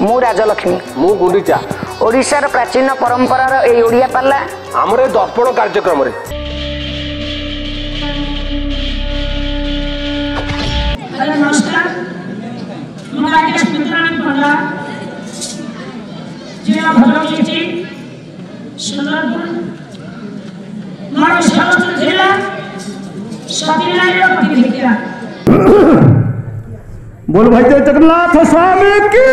मु राजलक्ष्मी मु गुंडीचा ओडिशार प्राचीन परंपरार ए ओडिया पाला आमर ए दर्पण कार्यक्रम रे नमस्कार मु राकेश मित्रान पंडा जिला भद्रक सुंदरपुर मोर समस्त जिला सतीनारायण प्रतिनिधिया बोल भाई जय जगन्नाथ स्वामी की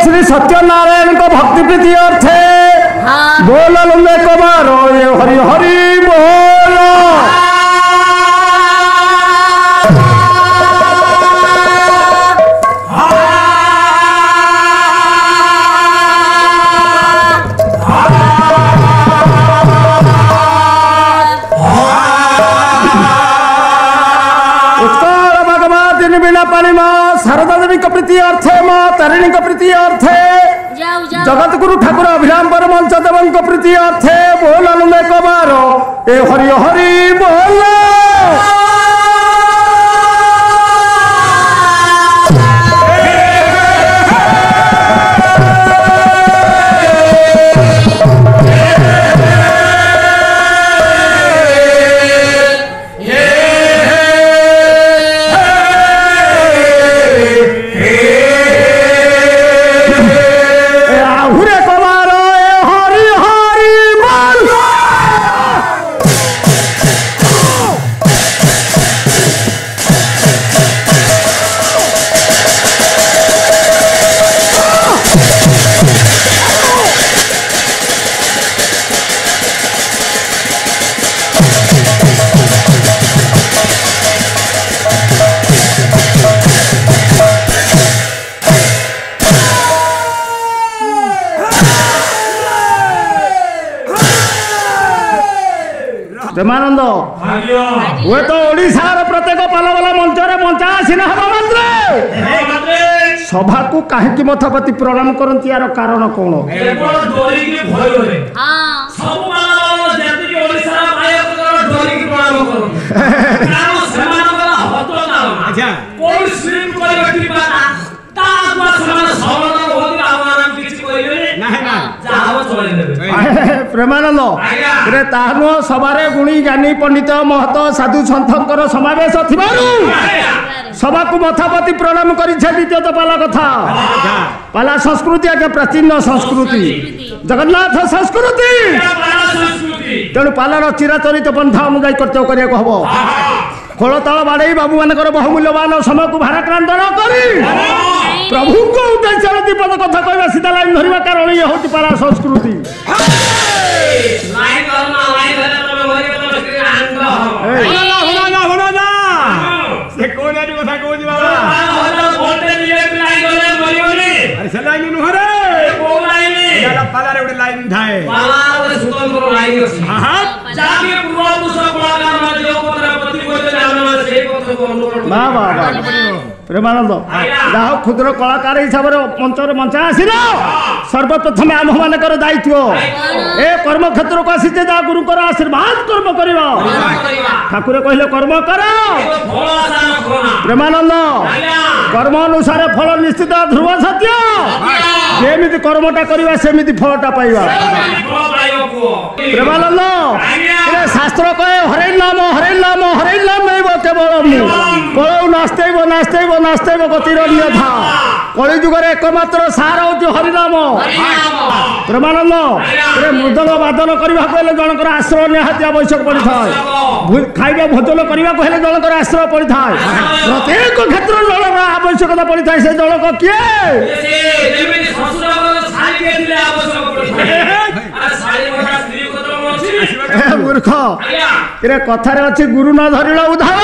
श्री सत्यनारायण को भक्ति प्रीति अर्थे बोल लुम्बे कुमार ये हरि हरि बोल। शारदा देवी का प्रीति अर्थे माँ तारिणी का प्रीति अर्थे जगत गुरु ठाकुर अभिराम परमंच देव को प्रीति अर्थे बोल लुम्बे कुमार ए हरि हरि बोल। प्रेमानंद वो तो ओडिशार प्रत्येक पालवाला मंचरे मंचा आसीना हवा मात्रे सभा को काहे मथापति प्रणाम करती यार कारण कौन? प्रेमानंद तानु सभारे गुणी ज्ञानी पंडित महत साधु सन्थर समावेश सभा को मथापति प्रणाम कर द्वितीय पाला कथा पाला संस्कृति आगे प्राचीन संस्कृति जगन्नाथ संस्कृति तेणु पालार चिराचरित पंथा अनुजाई कर्तव्य करने हम खोलताल बाड़े बाबू मान बहुमूल्यवान समय को भाराक्रांत न करी प्रभु को उद्देश्य दीपद कथा कहवा सीधा लाइन धरवा कारण ये हूँ पाला संस्कृति। प्रेमानंद जहाँ क्षुद्र कलाकार हिसाब से मंचर मंचा आसिल सर्वप्रथम आम मानकर दायित्व ए कर्म क्षेत्र को आसी जा गुरु आशीर्वाद कर्म कर ठाकुर कहले कर्म कर प्रेमानंद कर्म अनुसार फल निश्चित ध्रुव सत्य जेमिति कर्मटा करवा सेमिति फलटा पाइबा प्रेमानंद शास्त्र कहे हरे नाम केवल कलौ नास्तेब नास्तेब नास्तेब गतिर नियथा कलि जुगरे एकमात्र सार हूँ हरिनाम प्रेमानंद मृदंग वादन करने जनकर आश्रय निहाती आवश्यक पड़ी था खाଇବା भोजन करने जनकर आश्रय पड़ी था प्रत्येक क्षेत्र जनकर आवश्यकता पड़ी था से जनक किए मूर्ख कथार अच्छी गुरु न धरिल उधार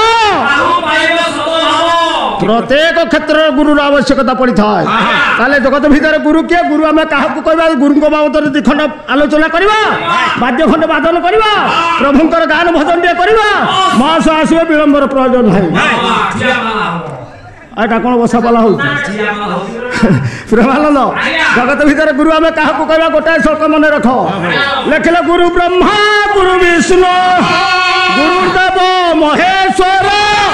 प्रत्येक क्षेत्र गुरु आवश्यकता पड़ी था जगत भितर गुरु किए गुरु आम क्या कहवा गुरु बाबद दिखंड आलोचना करवा बाद्य खंड वादन करवा प्रभुंर गान भजन टे करवा मास आसवे विलंबर प्रयोजन है एटा कौन बसा पाला हो प्रेमानंद जगत भितर गुरु आम क्या कहवा गोटाए श्लोक मन रख लिखले गुरु ब्रह्मा गुरु विष्णु गुरुदेव महेश्वर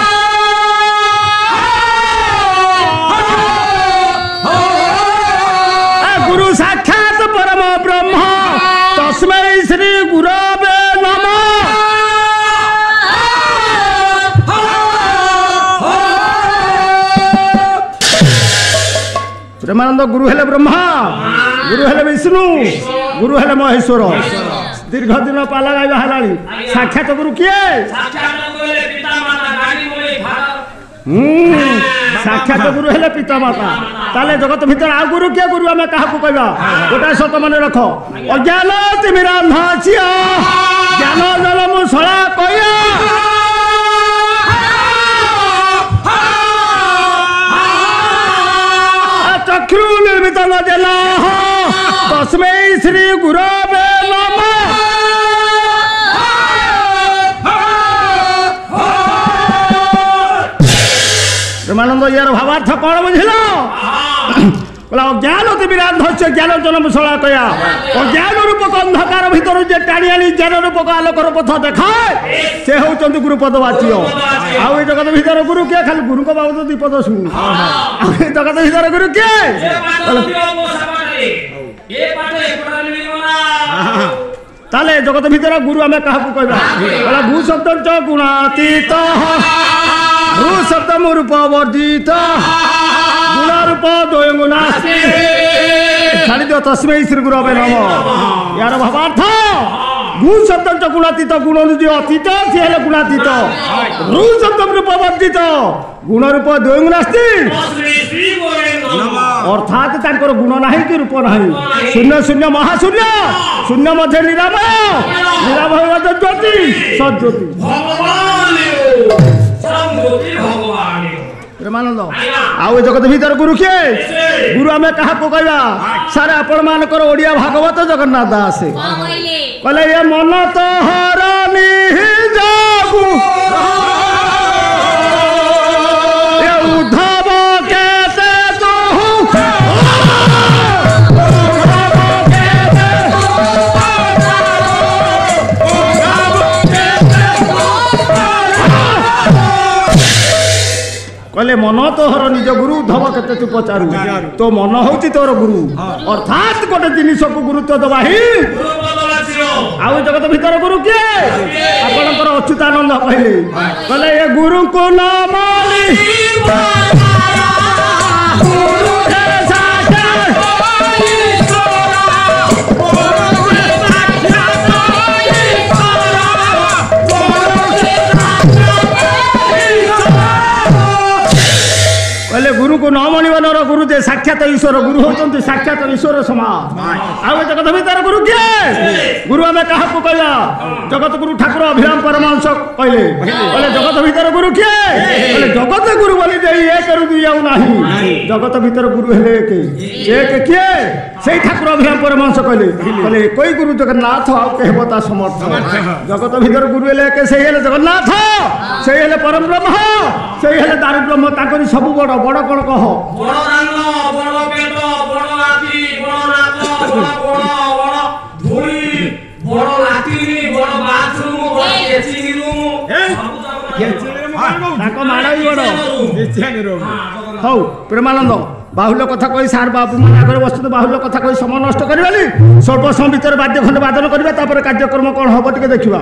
गुरु साक्षात परम ब्रह्म तस्मै श्री गुरवे नमः। प्रेमानंद गुरु हेले ब्रह्मा गुरु हेले विष्णु गुरु हेले महेश्वर दीर्घ दिन पाला गाइबा हलानी साक्षात गुरु किए साक्षात गुरु हेले पिता माता ताले जगत भीतर आ गुरु किए गुरु आम क्या कहवा गोटे सत मन रख अज्ञान तिमिरांधा छिया ज्ञान जल मुसला कया चक्षु निर्मित देला तस्मै श्री गुरवे नमः प्रेमानंद यार भावार्थ कौन बुझल बोला ज्ञान तिमिरांध ज्ञान जन्मशला कया अज्ञान रूपक अंधकार भीतर जे टाणी आनी ज्ञान रूपक आलोकर पथ देखाए से होचंती गुरुपदवाच्य आउ जगत भीतर गुरु किए खाली गुरु को बाबू दीपद शुणु जगत भीतर गुरु किए ताले जगत भीतर गुरु आम क्या कहवा भू शब्द गुणातीत भू शब्द रूप वर्जित गुण रूप द्वय गुणास्ति छाड़ी दियो तस्मै श्री गुरवे नमः यार भावार्थ भू शब्द गुणातीत गुण जो अतीत सी हेले गुणातीत भू शब्द रूप वर्जित गुण रूप द्वय गुणास्ति अर्थात तांकर गुण नाही कि रूप नाही शून्य शून्य महाशून्य शून्य मध्य निरामय निरामय ज्योति सज्योति प्रेमानंद आउ जगत भीतर गुरु किए गुरु आम क्या कहवा सारे आपण मानकर ओडिया भागवत जगन्नाथ दास कहले ये मन तो हरानी जागु ये उद्धव केते तो कहले मन तोहर निज गुरु धव केते तू पचारू तो मन होची तोर गुरु अर्थात गोटे जिनिस को गुरुत्व दबा ही आउ जगत भीतर गुरु किए आपणकर अच्युतानंद कहले कहले ये गुरु को न मानी कहले गुरु को न मणिबनर गुरु जे साक्षात ईश्वर गुरु होचंती साक्षात ईश्वर समान आउ जगत भीतर गुरु किए गुरु आम क्या कहवा जगत गुरु ठाकुर अभिराम परमहंस कहले कहले जगत भीतर गुरु किए कहले जगत गुरु बोली जे एक रु दुई आउ नाही जगत भीतर गुरु हेले एक किए से ठाकुर अभिराम परमहंस कहले कहले कोई गुरु जगन्नाथ आउ कहबता समर्थ जगत भीतर गुरु हेले के से हेले जगन्नाथ से हेले परम ब्रह्म से हेले दारु ब्रह्म ताकरी सब बड़ बड़ कौन कह बड़ रांग बड़ पेट बड़ लाठी बड़ नाक बड़ बड़ धुरी बड़ लाट्रिन बड़ बाथरूम बड़ केचिंग रूम हौ प्रेमानंद बाहुल्य कथा कही सार बाबू मान आगे बस्तु बाहुल्य कथा कही समय नष्ट करवानी स्वल्प समय भितर वाद्य खंड वादन करवा कार्यक्रम कौन हम टे देखा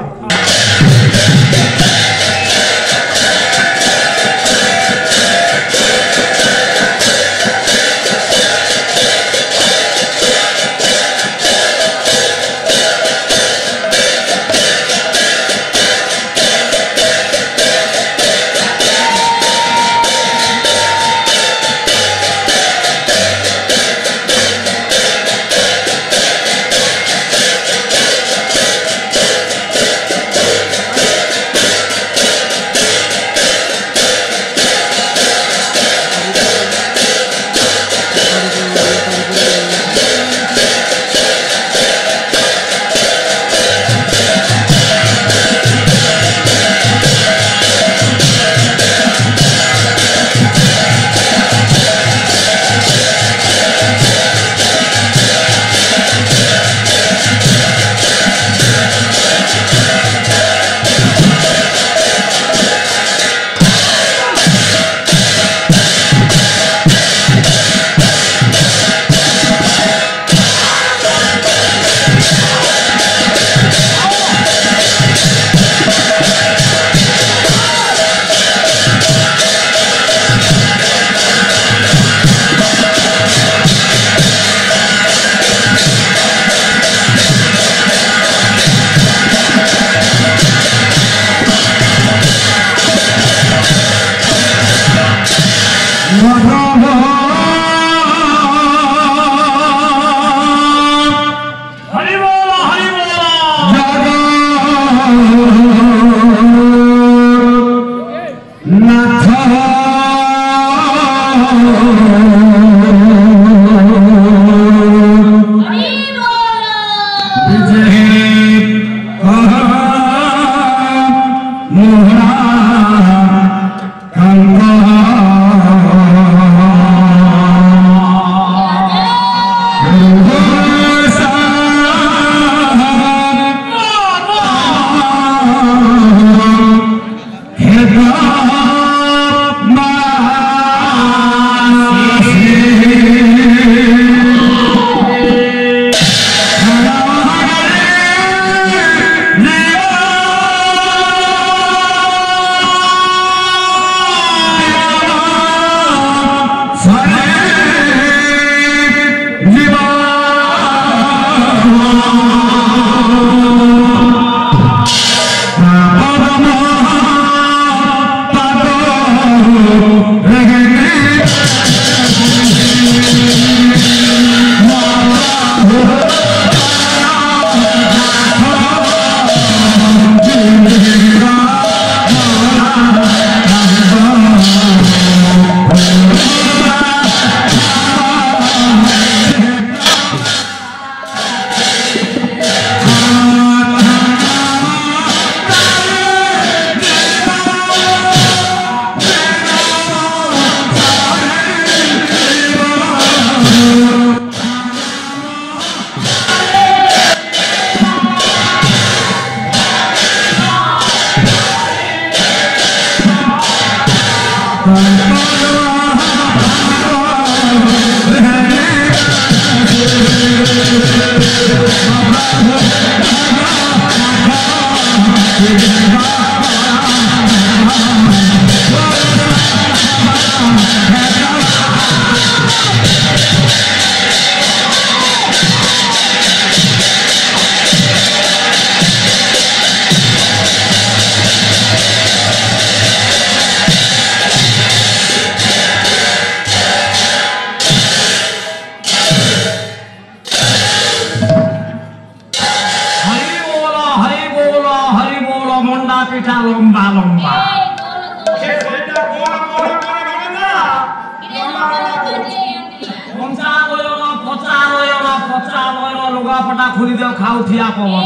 कच्चा मन लुगा पटा खुली दे खाऊ ठिया पवन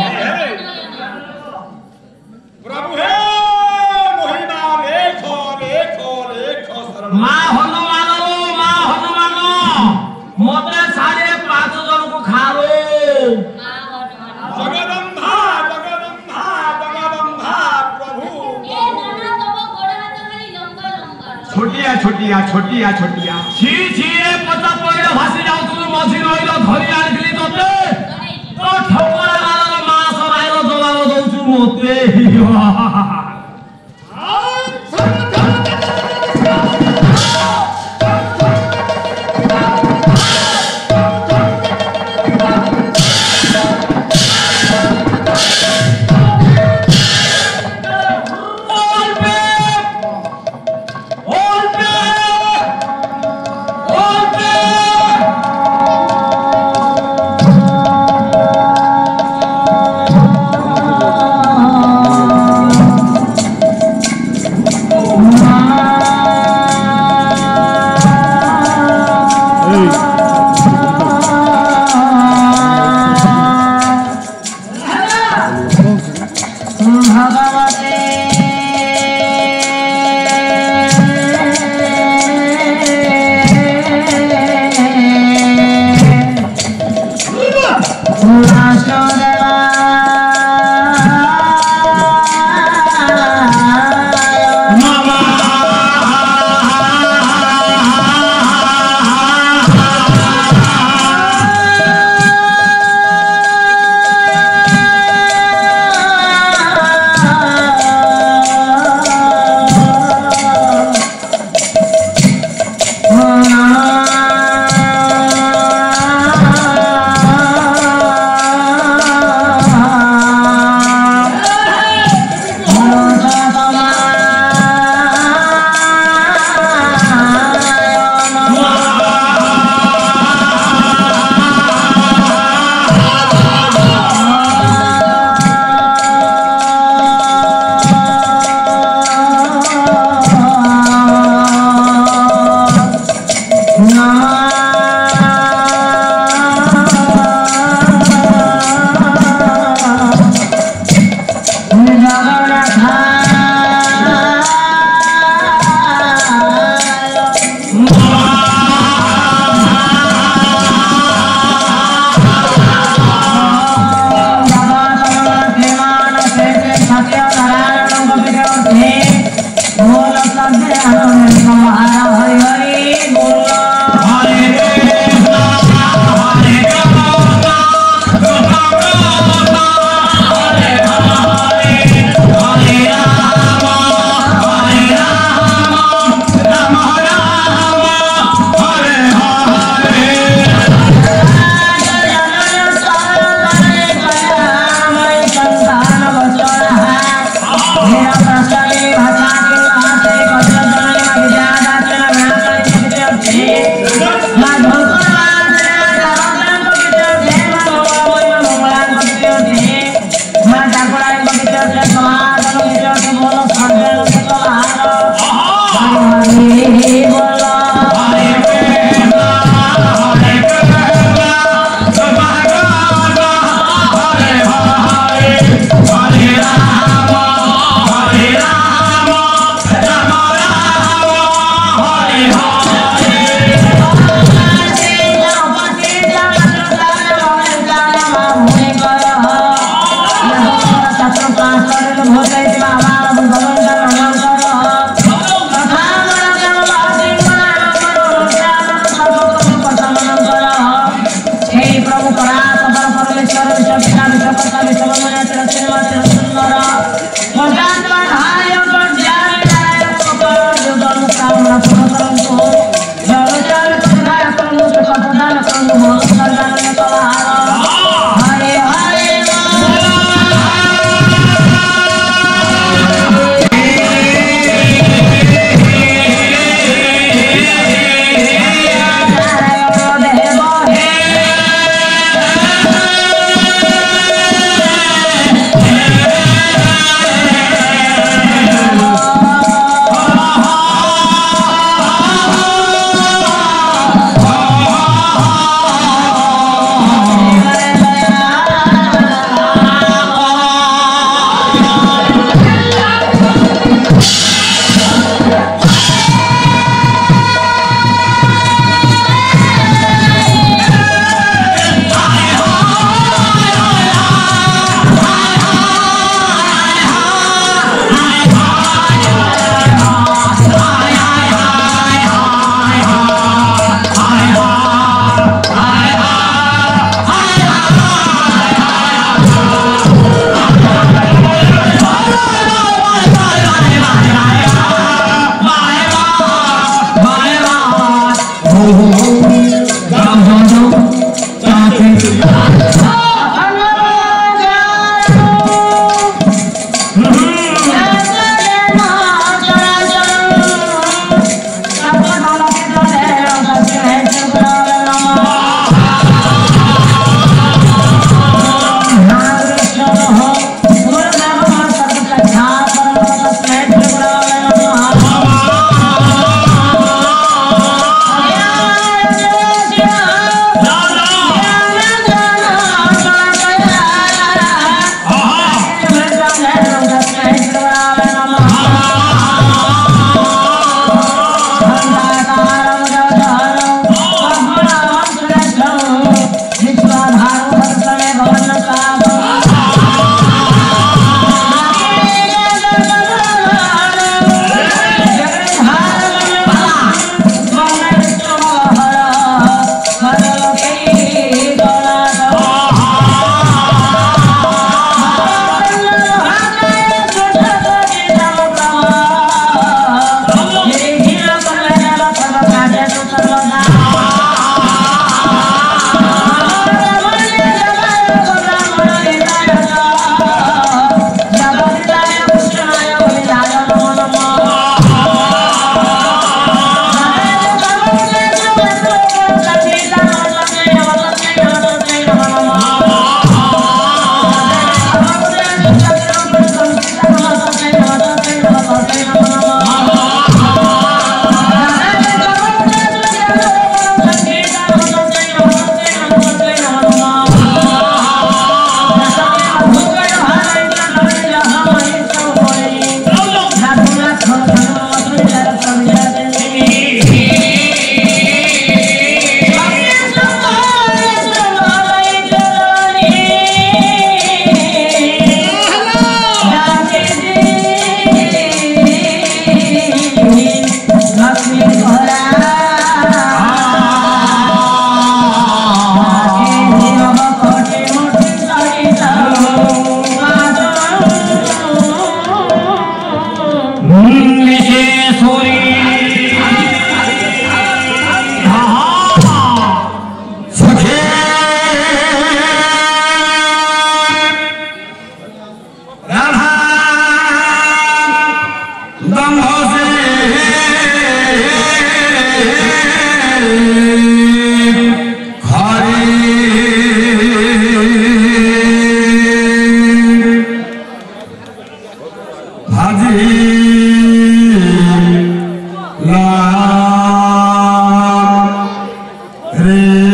प्रभु हे मोहिना लेखो लेखो लेखो शरण मां हनुमान मते 5.5 जन को खालो जगदम्बा जगदम्बा जगदम्बा प्रभु ए नाना तब गोड़ हाथ खाली लंबा लंबा छोटिया छोटिया छोटिया छोटिया छी छी रे पचा पइले भासी जाऊ तू मझी रहिलो धरि आनिली तते तो ठोकरा गालर मास राइलो जवाब दउछु मते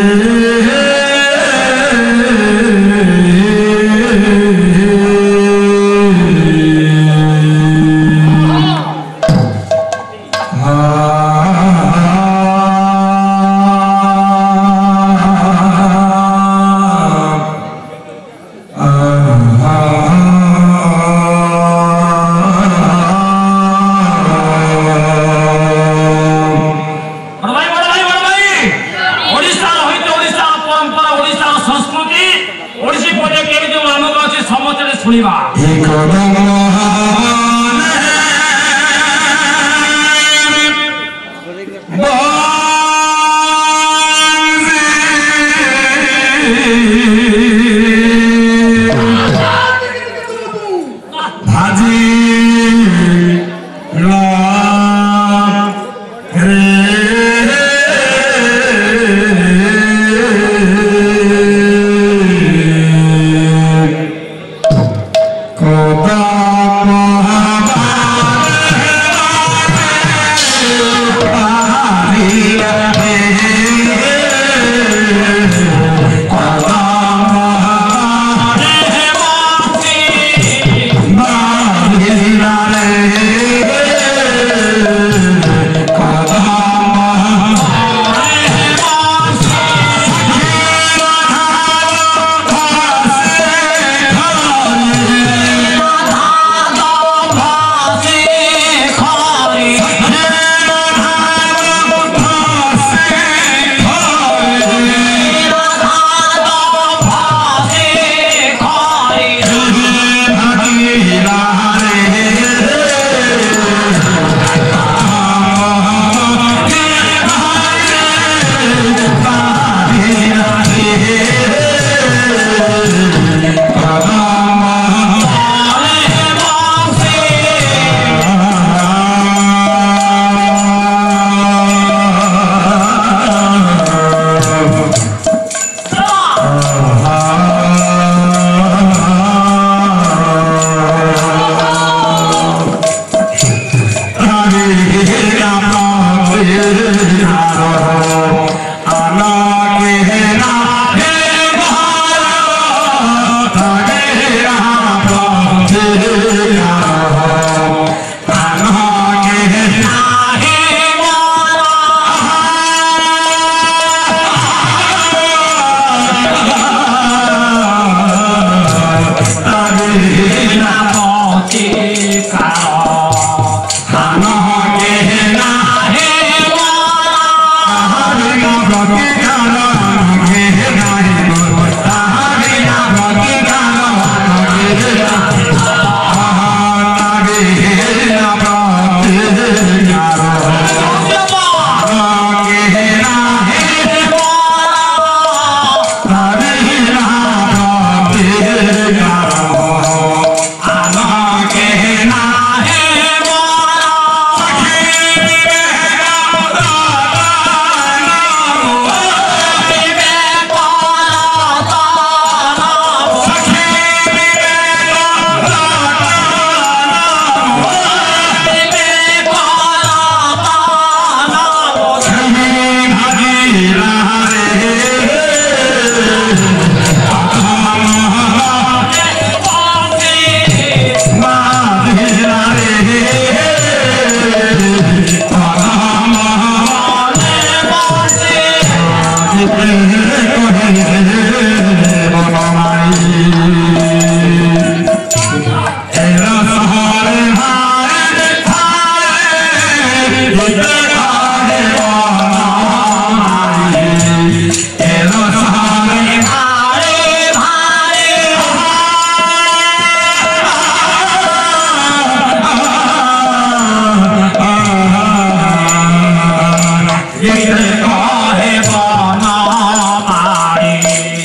ये कहे बना मारी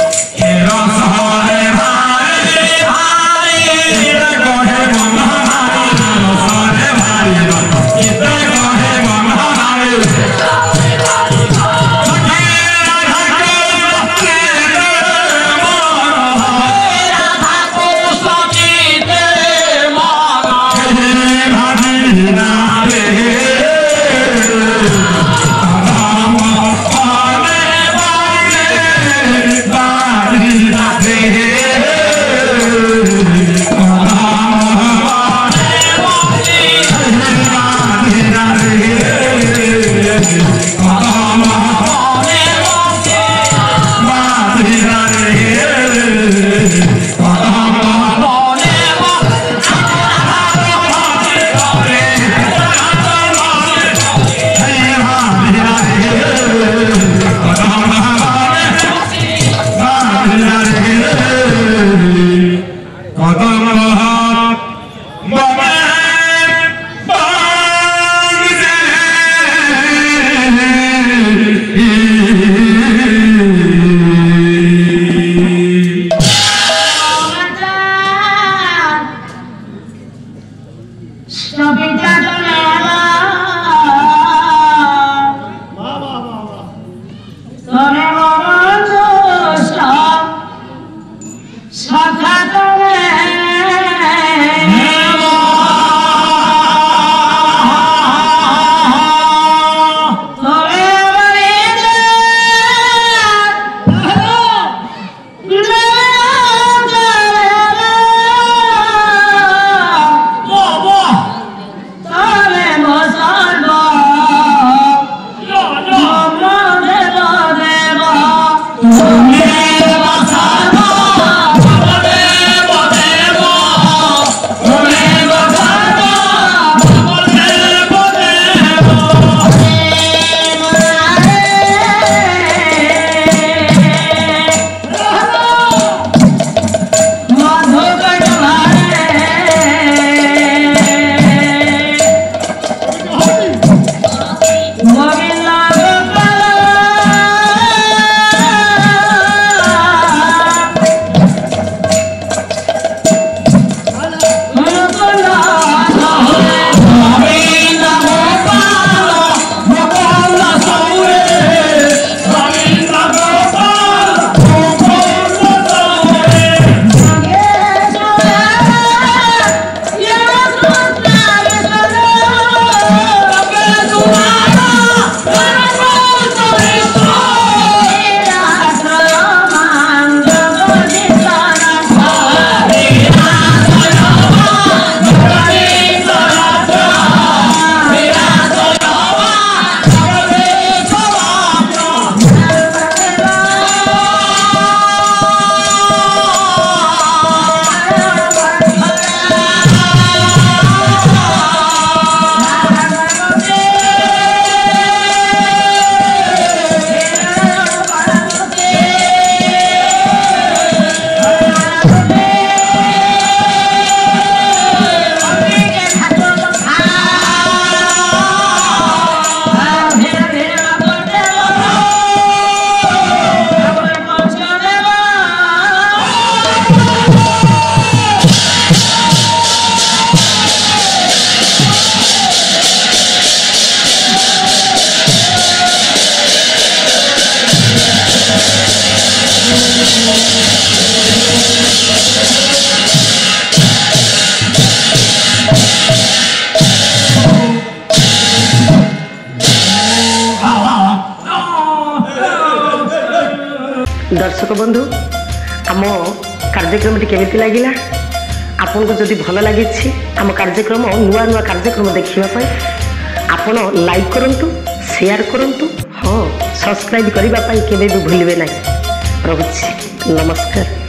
दर्शक बंधु आम कार्यक्रम केमिति लगिला आपन को जदि भल लगी आम कार्यक्रम नुआ नुआ कार्यक्रम देखिबा आपण लाइक करंतु शेयर करंतु हाँ सब्सक्राइब करने केवे भी भूलिए ना। रहुछि नमस्कार।